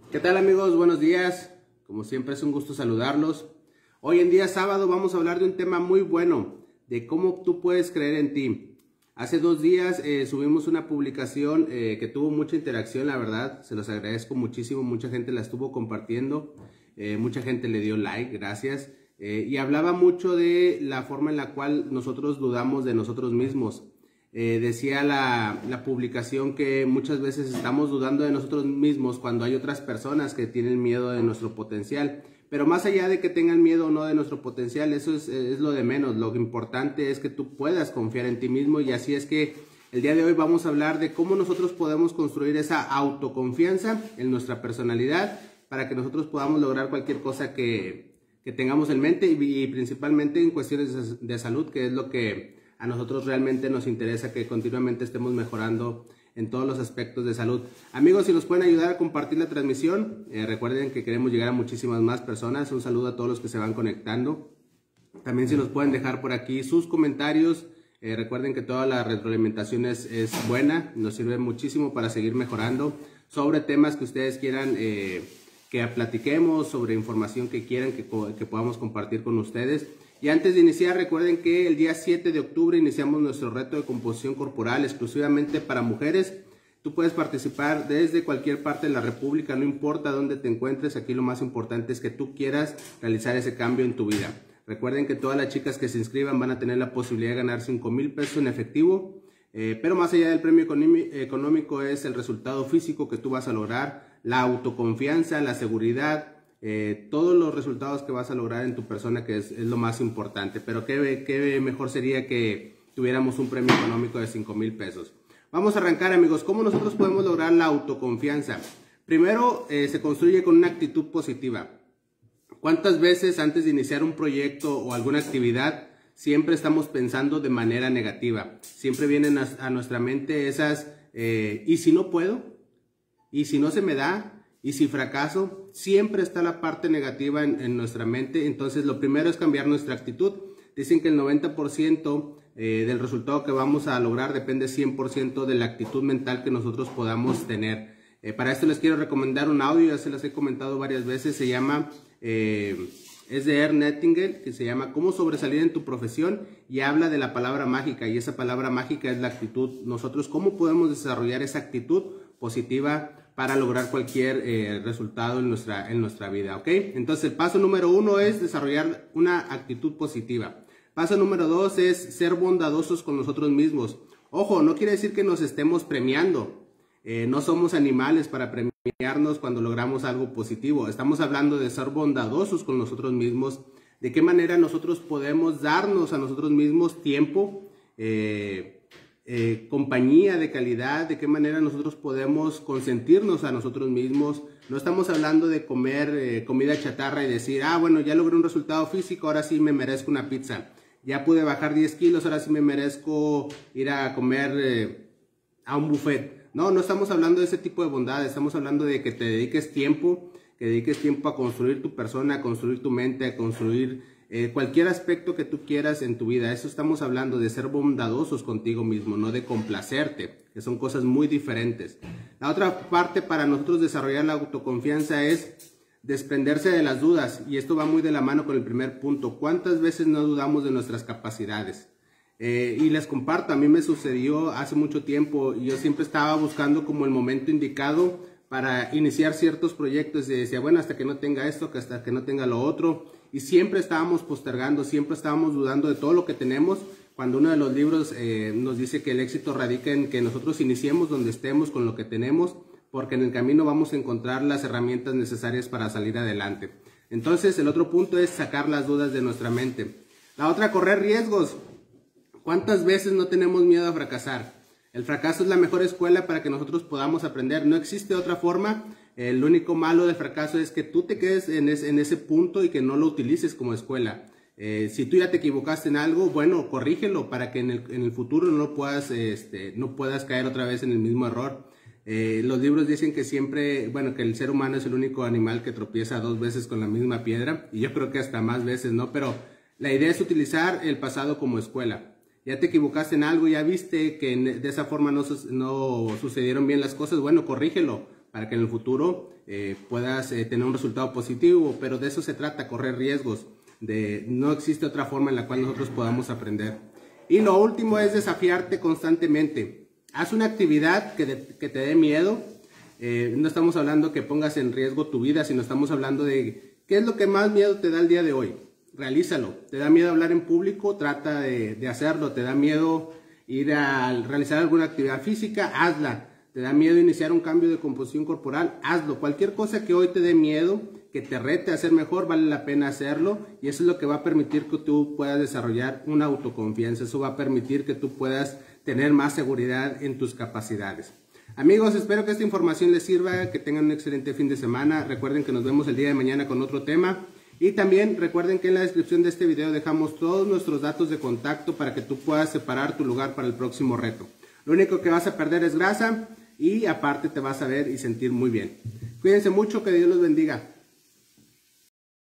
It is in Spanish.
¿Qué tal, amigos? Buenos días. Como siempre es un gusto saludarlos. Hoy en día sábado vamos a hablar de un tema muy bueno, de cómo tú puedes creer en ti. Hace 2 días subimos una publicación que tuvo mucha interacción, la verdad. Se los agradezco muchísimo, mucha gente la estuvo compartiendo, mucha gente le dio like, gracias. Y hablaba mucho de la forma en la cual nosotros dudamos de nosotros mismos. Decía la publicación que muchas veces estamos dudando de nosotros mismos cuando hay otras personas que tienen miedo de nuestro potencial. Pero más allá de que tengan miedo o no de nuestro potencial, eso es lo de menos. Lo importante es que tú puedas confiar en ti mismo, y así es que el día de hoy vamos a hablar de cómo nosotros podemos construir esa autoconfianza en nuestra personalidad para que nosotros podamos lograr cualquier cosa que tengamos en mente, y principalmente en cuestiones de salud, que es lo que a nosotros realmente nos interesa, que continuamente estemos mejorando en todos los aspectos de salud. Amigos, si nos pueden ayudar a compartir la transmisión, recuerden que queremos llegar a muchísimas más personas. Un saludo a todos los que se van conectando. También si nos pueden dejar por aquí sus comentarios. Recuerden que toda la retroalimentación es buena, nos sirve muchísimo para seguir mejorando sobre temas que ustedes quieran que platiquemos, sobre información que quieran que podamos compartir con ustedes. Y antes de iniciar, recuerden que el día 7 de octubre iniciamos nuestro reto de composición corporal exclusivamente para mujeres. Tú puedes participar desde cualquier parte de la República, no importa dónde te encuentres. Aquí lo más importante es que tú quieras realizar ese cambio en tu vida. Recuerden que todas las chicas que se inscriban van a tener la posibilidad de ganar 5,000 pesos en efectivo. Pero más allá del premio económico es el resultado físico que tú vas a lograr, la autoconfianza, la seguridad, todos los resultados que vas a lograr en tu persona, que es lo más importante. Pero qué mejor sería que tuviéramos un premio económico de 5,000 pesos. Vamos a arrancar, amigos. ¿Cómo nosotros podemos lograr la autoconfianza? Primero, se construye con una actitud positiva. ¿Cuántas veces antes de iniciar un proyecto o alguna actividad siempre estamos pensando de manera negativa? Siempre vienen a nuestra mente esas, ¿y si no puedo? ¿Y si no se me da? ¿Y si fracaso? Siempre está la parte negativa en nuestra mente. Entonces lo primero es cambiar nuestra actitud. Dicen que el 90% del resultado que vamos a lograr depende 100% de la actitud mental que nosotros podamos tener. Para esto les quiero recomendar un audio, ya se los he comentado varias veces. Se llama, es de Ernst Nightingale, que se llama ¿Cómo sobresalir en tu profesión? Y habla de la palabra mágica, y esa palabra mágica es la actitud. Nosotros, ¿cómo podemos desarrollar esa actitud positiva para lograr cualquier resultado en nuestra vida? ¿Ok? Entonces el paso número 1 es desarrollar una actitud positiva. Paso número 2 es ser bondadosos con nosotros mismos. Ojo, no quiere decir que nos estemos premiando. No somos animales para premiarnos cuando logramos algo positivo. Estamos hablando de ser bondadosos con nosotros mismos. De qué manera nosotros podemos darnos a nosotros mismos tiempo, compañía de calidad, de qué manera nosotros podemos consentirnos a nosotros mismos. No estamos hablando de comer comida chatarra y decir, bueno, ya logré un resultado físico, ahora sí me merezco una pizza. Ya pude bajar 10 kilos, ahora sí me merezco ir a comer a un buffet. No estamos hablando de ese tipo de bondad. Estamos hablando de que te dediques tiempo, a construir tu persona, a construir tu mente, a construir cualquier aspecto que tú quieras en tu vida. Eso estamos hablando, de ser bondadosos contigo mismo, no de complacerte, que son cosas muy diferentes. La otra parte para nosotros desarrollar la autoconfianza es desprenderse de las dudas, y esto va muy de la mano con el primer punto. ¿Cuántas veces no dudamos de nuestras capacidades? Y les comparto, a mí me sucedió hace mucho tiempo, y yo siempre estaba buscando como el momento indicado para iniciar ciertos proyectos, y decía, bueno, hasta que no tenga esto, que hasta que no tenga lo otro, y siempre estábamos postergando, siempre estábamos dudando de todo lo que tenemos, cuando uno de los libros nos dice que el éxito radica en que nosotros iniciemos donde estemos con lo que tenemos, porque en el camino vamos a encontrar las herramientas necesarias para salir adelante. Entonces el otro punto es sacar las dudas de nuestra mente. La otra, correr riesgos. ¿Cuántas veces no tenemos miedo a fracasar? El fracaso es la mejor escuela para que nosotros podamos aprender. No existe otra forma. El único malo del fracaso es que tú te quedes en ese punto y que no lo utilices como escuela. Si tú ya te equivocaste en algo, bueno, corrígelo para que en el futuro no puedas caer otra vez en el mismo error. Los libros dicen que siempre, bueno, que el ser humano es el único animal que tropieza 2 veces con la misma piedra, y yo creo que hasta más veces, ¿no? Pero la idea es utilizar el pasado como escuela. Ya te equivocaste en algo, ya viste que de esa forma no sucedieron bien las cosas, bueno, corrígelo, para que en el futuro puedas tener un resultado positivo, pero de eso se trata, correr riesgos. No existe otra forma en la cual nosotros podamos aprender. Y lo último es desafiarte constantemente. Haz una actividad que te dé miedo. No estamos hablando que pongas en riesgo tu vida, sino estamos hablando de qué es lo que más miedo te da el día de hoy. Realízalo. ¿Te da miedo hablar en público? Trata de hacerlo. ¿Te da miedo ir a realizar alguna actividad física? Hazla. ¿Te da miedo iniciar un cambio de composición corporal? Hazlo. Cualquier cosa que hoy te dé miedo, que te rete a ser mejor, vale la pena hacerlo, y eso es lo que va a permitir que tú puedas desarrollar una autoconfianza. Eso va a permitir que tú puedas tener más seguridad en tus capacidades. Amigos, espero que esta información les sirva, que tengan un excelente fin de semana. Recuerden que nos vemos el día de mañana con otro tema. Y también recuerden que en la descripción de este video dejamos todos nuestros datos de contacto para que tú puedas separar tu lugar para el próximo reto. Lo único que vas a perder es grasa y aparte te vas a ver y sentir muy bien. Cuídense mucho, que Dios los bendiga.